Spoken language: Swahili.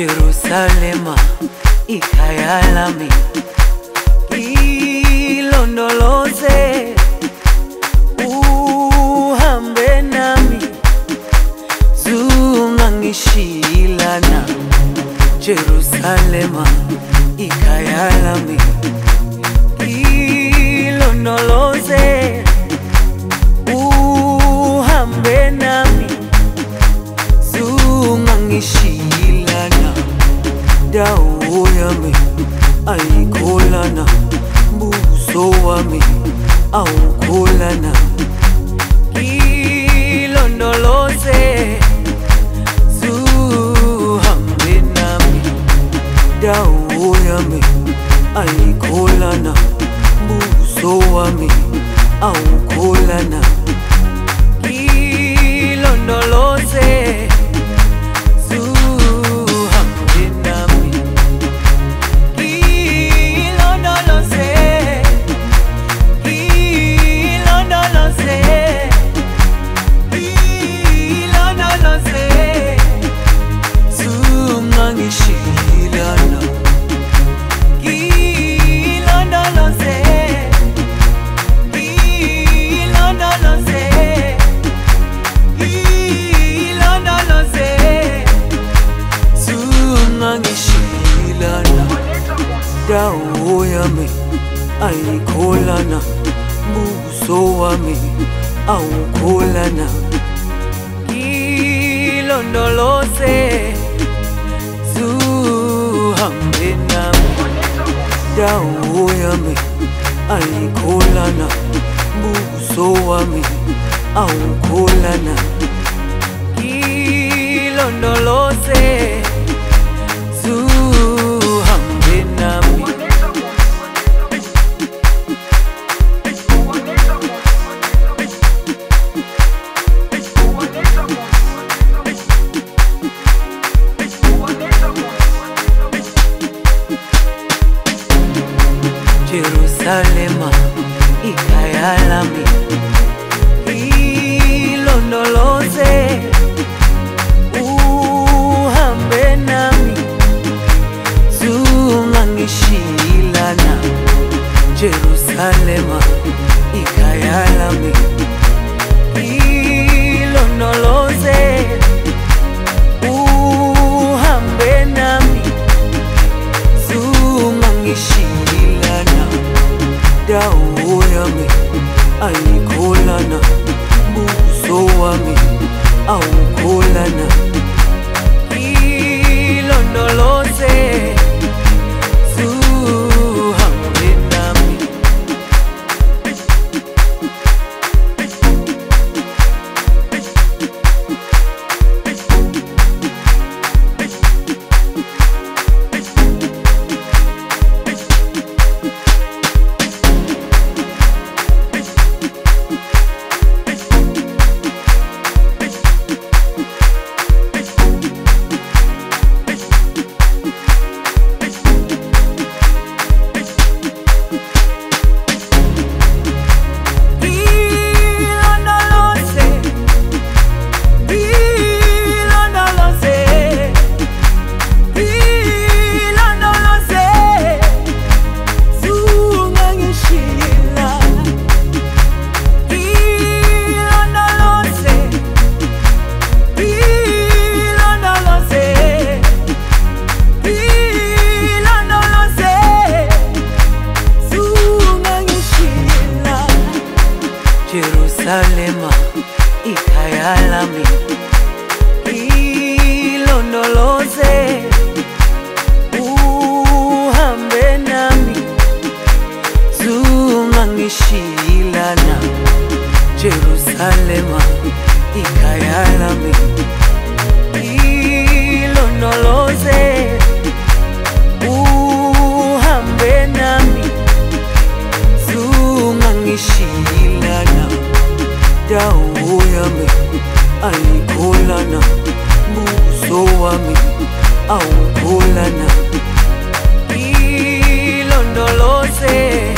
Jerusalema ikhaya lami, ilondoloze uhambe nami, zungangishilana. Jerusalema ikhaya lami, ilondoloze uhambe nami, zungangishilana. Dawo yami ayikholana, buso wami awukholana. Ilondoloze zuhambe nami, dawo yami ayikholana, buso wami awukholana. Ilondoloze dawo yami ayikholana, buso wami awukholana. Ilondoloze zuhambe nami, dawo yami ayikholana, buso wami awukholana. Ilondoloze zuhambe nami. Jerusalema ikhaya lami, ilondoloze uhambe nami, zungangishilana. Jerusalema ikhaya lami, ilondoloze uhambe nami, zungangishilana. Dawo yami ayikholana, buso wami awukholana. Ilondoloze zuhambe nami. Jerusalema ikhaya lami, ilondoloze uhambe nami, zungangishilana. Jerusalema ikhaya lami, ilondoloze uhambe nami, zungangishilana. Dawo yami ayikholana, buso wami awukholana. Ilondoloze